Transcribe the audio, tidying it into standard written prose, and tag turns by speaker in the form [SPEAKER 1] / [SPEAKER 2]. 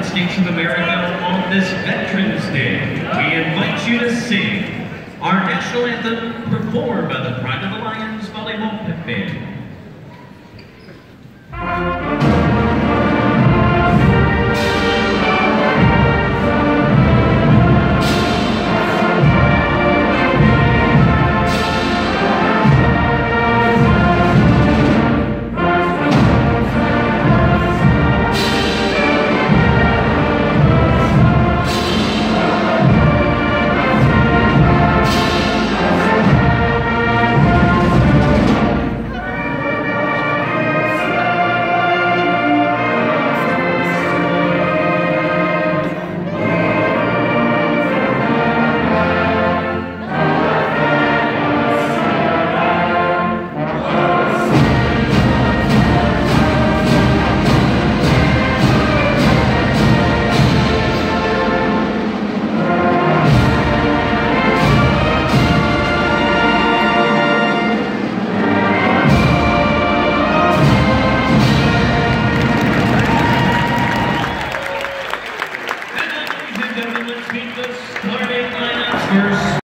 [SPEAKER 1] States of America on this Veterans Day. We invite you to sing our national anthem performed by the Pride of the Lions Volleyball Band.